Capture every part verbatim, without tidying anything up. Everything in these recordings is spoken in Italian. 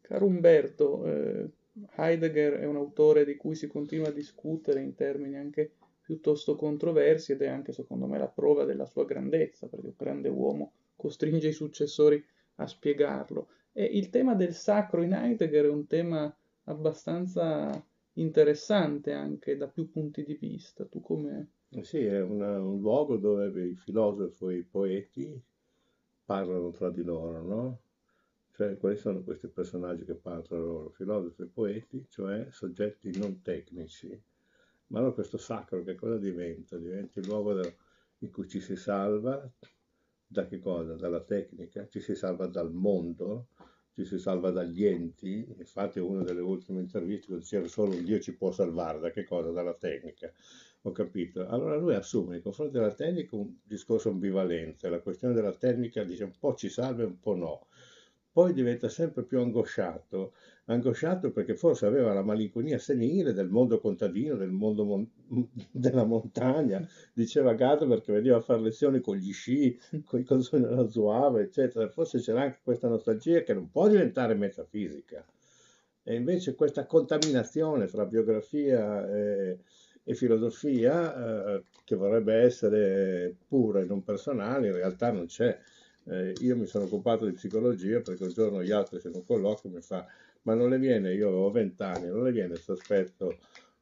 Caro Umberto, eh, Heidegger è un autore di cui si continua a discutere in termini anche piuttosto controversi ed è anche secondo me la prova della sua grandezza, perché un grande uomo costringe i successori a spiegarlo. E il tema del sacro in Heidegger è un tema abbastanza interessante anche da più punti di vista. Tu come... Eh Sì, è una- un luogo dove i filosofi e i poeti parlano tra di loro, no? Cioè, quali sono questi personaggi che parlano tra loro? Filosofi e poeti, cioè soggetti non tecnici. Ma allora questo sacro che cosa diventa? Diventa il luogo da- in cui ci si salva da che cosa? Dalla tecnica, ci si salva dal mondo, ci si salva dagli enti. Infatti, una delle ultime interviste diceva solo un Dio ci può salvare, da che cosa? Dalla tecnica. Ho capito. Allora lui assume nei confronti della tecnica un discorso ambivalente. La questione della tecnica dice un po' ci salva e un po' no. Poi diventa sempre più angosciato, angosciato perché forse aveva la malinconia senile del mondo contadino, del mondo mon- della montagna, diceva Gadler che veniva a fare lezioni con gli sci, con i calzoni della Zuava, eccetera. Forse c'era anche questa nostalgia che non può diventare metafisica. E invece questa contaminazione fra biografia e, e filosofia, eh, che vorrebbe essere pura e non personale, in realtà non c'è. Eh, io mi sono occupato di psicologia perché un giorno gli altri in un colloquio mi fa, ma non le viene, io avevo vent'anni, non le viene il sospetto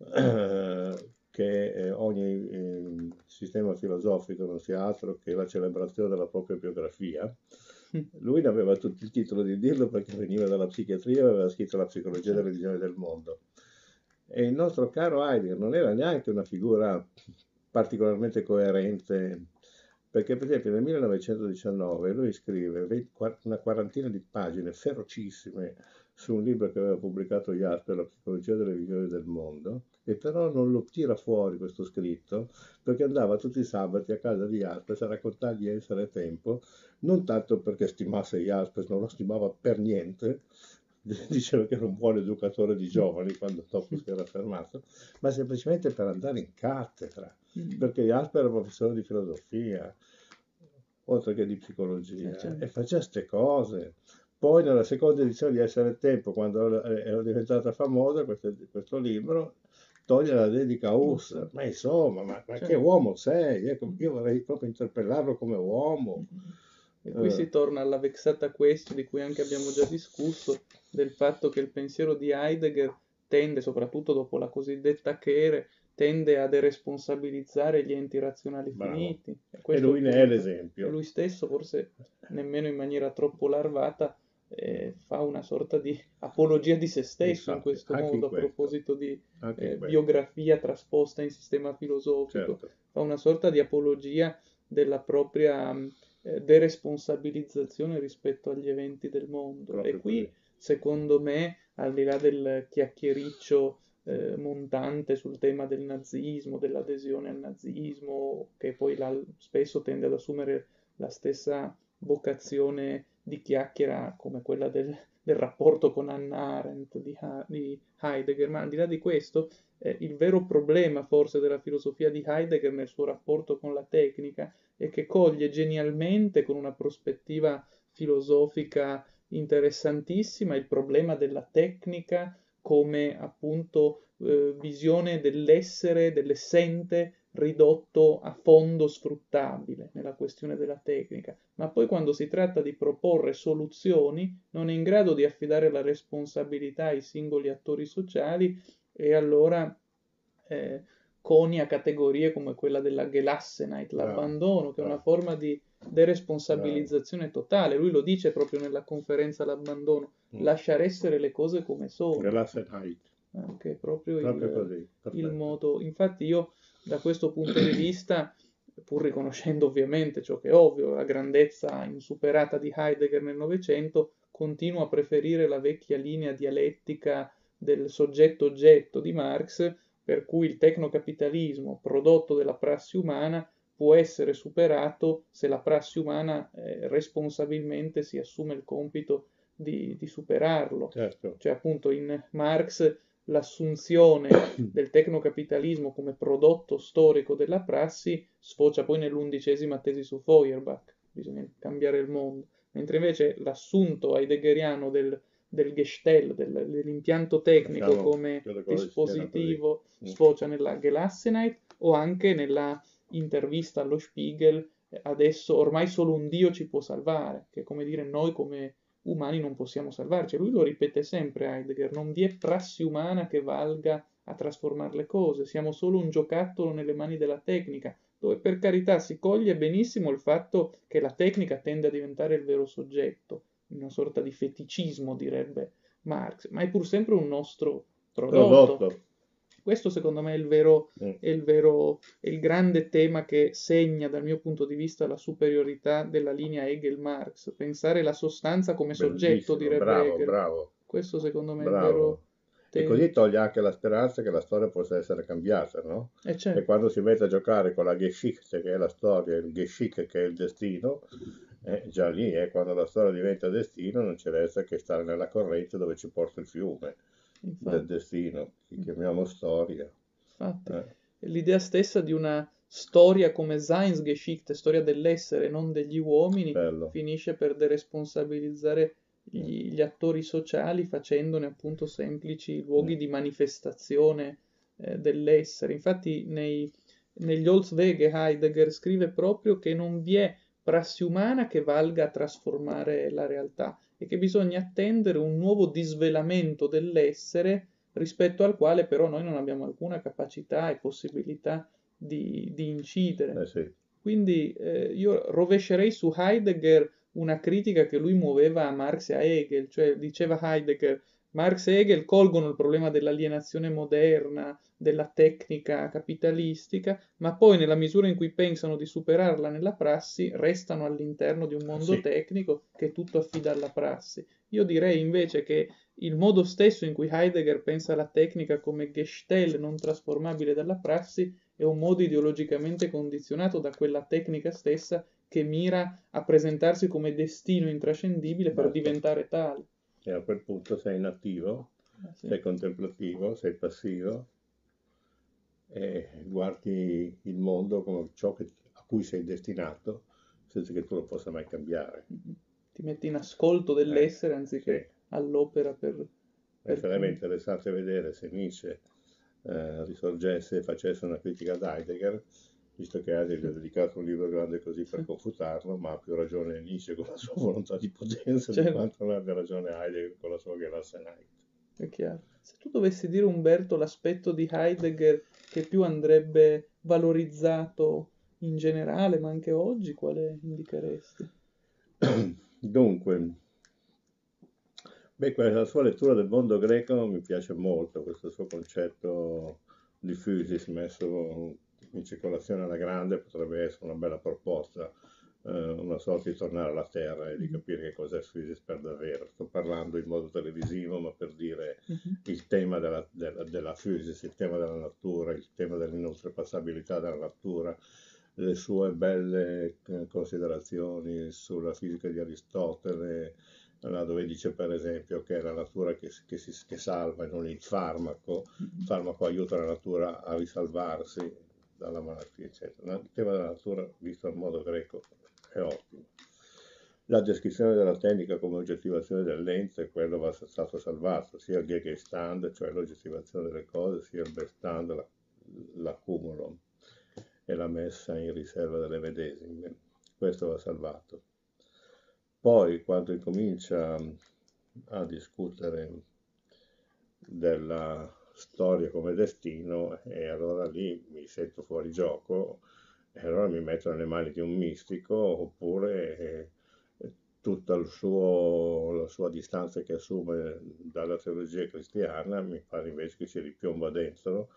eh, che eh, ogni eh, sistema filosofico non sia altro che la celebrazione della propria biografia. Lui ne aveva tutto il titolo di dirlo perché veniva dalla psichiatria e aveva scritto la psicologia delle religioni del mondo. E il nostro caro Heidegger non era neanche una figura particolarmente coerente, perché per esempio nel millenovecentodiciannove lui scrive ve- una quarantina di pagine ferocissime su un libro che aveva pubblicato Jasper, La psicologia delle visioni del mondo, e però non lo tira fuori questo scritto perché andava tutti i sabati a casa di Jaspers a raccontargli Essere e Tempo, non tanto perché stimasse Jaspers, non lo stimava per niente, diceva che era un buon educatore di giovani quando dopo si era fermato, ma semplicemente per andare in cattedra, perché Jasper era professore di filosofia, oltre che di Eh, psicologia, cioè, e faceva queste cose. Poi nella seconda edizione di Essere e Tempo, quando era diventata famosa questo, questo libro, toglie la dedica a Husserl, Husserl. Ma insomma, ma, ma che cioè, uomo sei? Ecco, io vorrei proprio interpellarlo come uomo. e qui Eh, si torna alla vexata question di cui anche abbiamo già discusso, del fatto che il pensiero di Heidegger tende, soprattutto dopo la cosiddetta Kere, tende a deresponsabilizzare gli enti razionali bravo. finiti. E E questo è il lui ne è punto. E l'esempio. lui stesso, forse nemmeno in maniera troppo larvata, Mm. eh, fa una sorta di apologia di se E stesso in infatti, questo anche in modo, a questo, proposito di anche in eh, questo, biografia trasposta in sistema filosofico. certo, Fa una sorta di apologia della propria mh, eh, deresponsabilizzazione rispetto agli eventi del mondo. E proprio così. qui, secondo me, al di là del chiacchiericcio eh, montante sul tema del nazismo, dell'adesione al nazismo, che poi la- spesso tende ad assumere la stessa vocazione di chiacchiera come quella del, del rapporto con Hannah Arendt di, Ha- di Heidegger, ma al di là di questo, eh, il vero problema forse della filosofia di Heidegger nel suo rapporto con la tecnica è che coglie genialmente, con una prospettiva filosofica interessantissima, il problema della tecnica come appunto eh, visione dell'essere, dell'essente ridotto a fondo sfruttabile nella questione della tecnica, ma poi quando si tratta di proporre soluzioni non è in grado di affidare la responsabilità ai singoli attori sociali e allora eh, conia categorie come quella della Gelassenheit, Bravo, l'abbandono, che è una bravo, forma di bravo. deresponsabilizzazione totale. Lui lo dice proprio nella conferenza l'abbandono, Mm. lasciare essere le cose come sono, Gelassenheit, anche proprio proprio il, così, il perfetto. modo. Infatti io da questo punto di vista, pur riconoscendo ovviamente ciò che è ovvio, la grandezza insuperata di Heidegger nel Novecento, continuo a preferire la vecchia linea dialettica del soggetto-oggetto di Marx, per cui il tecnocapitalismo, prodotto della prassi umana, può essere superato se la prassi umana eh, responsabilmente si assume il compito di, di superarlo. Certo, Cioè appunto in Marx l'assunzione del tecnocapitalismo come prodotto storico della prassi sfocia poi nell'undicesima tesi su Feuerbach, bisogna cambiare il mondo, mentre invece l'assunto heideggeriano del del Gestell, del- dell'impianto tecnico Diciamo, come che le cose si spiegano così. dispositivo Mm. sfocia nella Gelassenheit, o anche nella intervista allo Spiegel, eh, adesso ormai solo un Dio ci può salvare, che è come dire noi come umani non possiamo salvarci. Lui lo ripete sempre Heidegger, non vi è prassi umana che valga a trasformare le cose, siamo solo un giocattolo nelle mani della tecnica, dove per carità si coglie benissimo il fatto che la tecnica tende a diventare il vero soggetto, una sorta di feticismo, direbbe Marx, ma è pur sempre un nostro prodotto. Prodotto. Questo secondo me è il vero, Mm. è il vero, è il grande tema che segna dal mio punto di vista la superiorità della linea Hegel-Marx, pensare la sostanza come soggetto, Bellissimo, direbbe bravo, Hegel. bravo, Questo secondo me è il bravo. vero E tema. così toglie anche la speranza che la storia possa essere cambiata, no? E E certo, quando si mette a giocare con la Geschichte, che è la storia, il Geschick che è il destino, eh, già lì è quando la storia diventa destino, non ci resta che stare nella corrente dove ci porta il fiume del infatti, destino, che chiamiamo storia. infatti. Eh, È l'idea stessa di una storia come Seinsgeschichte, storia dell'essere, non degli uomini, bello. finisce per deresponsabilizzare Mm. gli, gli attori sociali facendone appunto semplici luoghi Mm. di manifestazione eh, dell'essere. Infatti nei, negli Holzwege Heidegger scrive proprio che non vi è prassi umana che valga a trasformare la realtà e che bisogna attendere un nuovo disvelamento dell'essere rispetto al quale però noi non abbiamo alcuna capacità e possibilità di, di incidere. Eh sì. Quindi eh, io rovescerei su Heidegger una critica che lui muoveva a Marx e a Hegel, cioè diceva Heidegger, Marx e Hegel colgono il problema dell'alienazione moderna, della tecnica capitalistica, ma poi nella misura in cui pensano di superarla nella prassi, restano all'interno di un mondo Sì. tecnico che tutto affida alla prassi. Io direi invece che il modo stesso in cui Heidegger pensa la tecnica come Gestell non trasformabile dalla prassi è un modo ideologicamente condizionato da quella tecnica stessa che mira a presentarsi come destino intrascendibile per Basta. diventare tale. E a quel punto sei inattivo, Eh sì, sei contemplativo, sei passivo e guardi il mondo come ciò che- a cui sei destinato senza che tu lo possa mai cambiare. mhm. Ti metti in ascolto Eh, dell'essere sì. anziché all'opera per, E per sarebbe punto. interessante vedere se Nietzsche eh, risorgesse e facesse una critica ad Heidegger, visto che Heidegger ha dedicato un libro grande così per confutarlo, ma ha più ragione Nietzsche con la sua volontà di potenza di Certo, quanto non abbia ragione Heidegger con la sua Gelassenheit. è chiaro. Se tu dovessi dire, Umberto, l'aspetto di Heidegger che più andrebbe valorizzato in generale, ma anche oggi, quale indicheresti? Dunque, beh, quella sua lettura del mondo greco mi piace molto, questo suo concetto di physis messo in circolazione alla grande potrebbe essere una bella proposta, eh, una sorta di tornare alla terra e di Mhm, capire che cos'è physis per davvero. Sto parlando in modo televisivo, ma per dire mhm, il tema della, della, della physis, il tema della natura, il tema dell'inoltrepassabilità della natura, le sue belle eh, considerazioni sulla fisica di Aristotele, là dove dice per esempio che è la natura che, che, si, che salva e non il farmaco, il mhm. farmaco aiuta la natura a risalvarsi dalla malattia, eccetera. Il tema della natura, visto in modo greco, è ottimo. La descrizione della tecnica come oggettivazione dell'ente, quello va stato salvato, sia il Gegenstand, cioè l'oggettivazione delle cose, sia il Bestand, la, l'accumulo e la messa in riserva delle medesime. Questo va salvato. Poi, quando incomincia a discutere della storia come destino, e allora lì mi sento fuori gioco, e allora mi metto nelle mani di un mistico, oppure eh, tutta il suo, la sua distanza che assume dalla teologia cristiana mi pare invece che ci ripiomba dentro.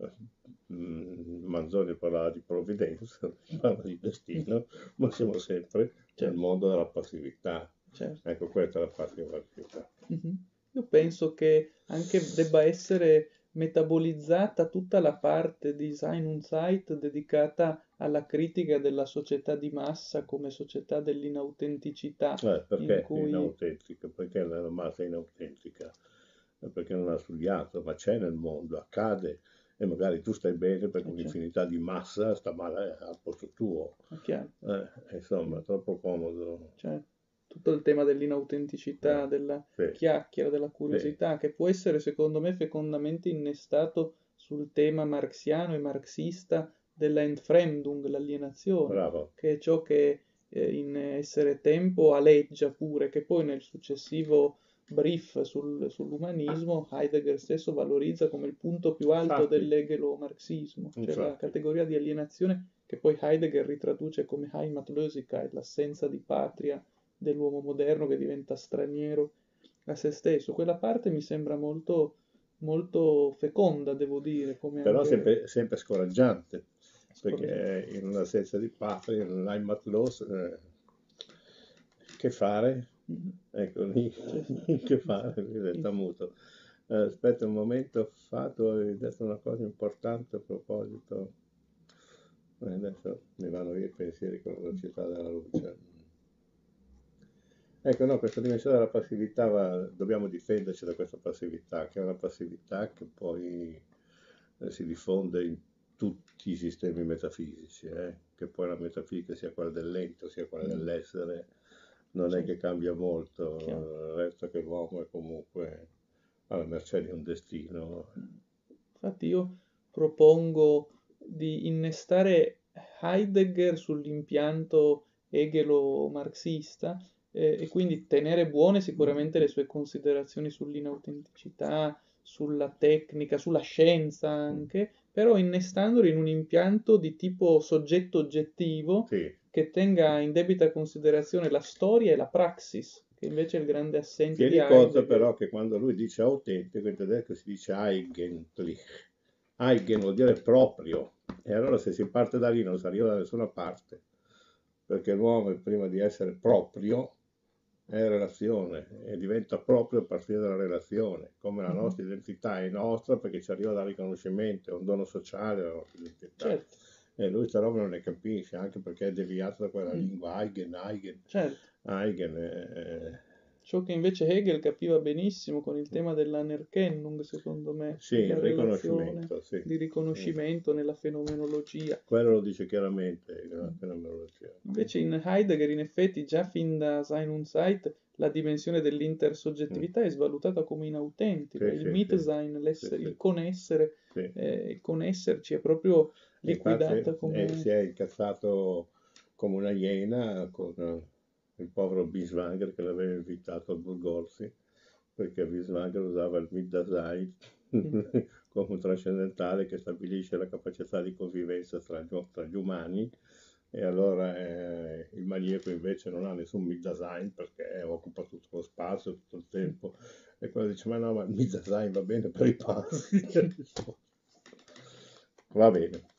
Manzoni parlava di provvidenza, parla di destino, ma siamo sempre nel Certo, mondo della passività. certo. Ecco, questa è la passività. Mhm. Io penso che anche debba essere metabolizzata tutta la parte di Sein und Zeit dedicata alla critica della società di massa come società dell'inautenticità, Eh, in perché è cui inautentica? Perché la massa è inautentica? Eh, Perché non ha studiato, ma c'è nel mondo, accade e magari tu stai bene perché eh, certo, un'infinità di massa sta male al posto tuo. è chiaro. Eh, insomma, è troppo comodo. Certo. tutto il tema dell'inautenticità, Eh, della sì, chiacchiera, della sì, curiosità, che può essere secondo me fecondamente innestato sul tema marxiano e marxista della Entfremdung, l'alienazione, bravo. che è ciò che eh, in Essere Tempo aleggia pure, che poi nel successivo brief sul- sull'umanismo Heidegger stesso valorizza come il punto più alto Infatti, dell'egelo-marxismo, cioè la infatti. categoria di alienazione che poi Heidegger ritraduce come Heimatlosigkeit, l'assenza di patria dell'uomo moderno che diventa straniero a se stesso. Quella parte mi sembra molto, molto feconda, devo dire, come Però anche sempre, sempre scoraggiante, scoraggiante. perché in un'assenza di patria, in un Heimat loss, eh, che fare? Mhm. Ecco lì, Sì, sì. che fare? Diventa muto. Eh, aspetta un momento, ho fatto, hai detto una cosa importante a proposito. Eh, adesso mi vanno via i pensieri con la velocità della luce. Ecco, no, questa dimensione della passività, va- dobbiamo difenderci da questa passività, che è una passività che poi eh, si diffonde in tutti i sistemi metafisici, eh, che poi la metafisica sia quella dell'ente, sia quella Mm, dell'essere, non è sì, che cambia chiaro. molto, eh, resta che l'uomo è comunque alla mercé di un destino. Infatti io propongo di innestare Heidegger sull'impianto hegelo-marxista eh, e quindi tenere buone sicuramente le sue considerazioni sull'inautenticità, sulla tecnica, sulla scienza anche, però innestandolo in un impianto di tipo soggetto oggettivo Sì, che tenga in debita considerazione la storia e la praxis, che invece è il grande assente di tieni conto Heidegger. però che quando lui dice autentico, in tedesco si dice eigentlich. Eigen vuol dire proprio, e allora se si parte da lì non si arriva da nessuna parte, perché l'uomo prima di essere proprio è relazione e diventa proprio a partire dalla relazione, come la Mhm. nostra identità è nostra perché ci arriva dal riconoscimento, è un dono sociale la nostra identità. Certo. E lui questa roba non ne capisce, anche perché è deviato da quella Mm. lingua Eigen, Eigen, Certo, Eigen. eh, ciò che invece Hegel capiva benissimo con il tema dell'Anerkennung, secondo me, sì, il la relazione riconoscimento, sì. di Mm. riconoscimento nella fenomenologia. Quello lo dice chiaramente nella fenomenologia. Invece in Heidegger, in effetti, già fin da Sein und Zeit, la dimensione Mm. dell'intersoggettività è svalutata come inautentica. Sì, Il sì, sì, Mitsein, sì, l'essere, il sì, conessere, sì. eh, il connesserci è proprio E infatti liquidata eh, si come... è incazzato come una iena con eh, il povero Binswanger che l'aveva invitato a Burgossi, perché Binswanger usava il Mitdasein Mm, come un trascendentale che stabilisce la capacità di convivenza tra gli, tra gli umani, e allora eh, il maniaco invece non ha nessun Mitdasein perché occupa tutto lo spazio, tutto il mm. tempo, e quello dice ma no, ma il Mitdasein va bene per i pazzi. Va bene.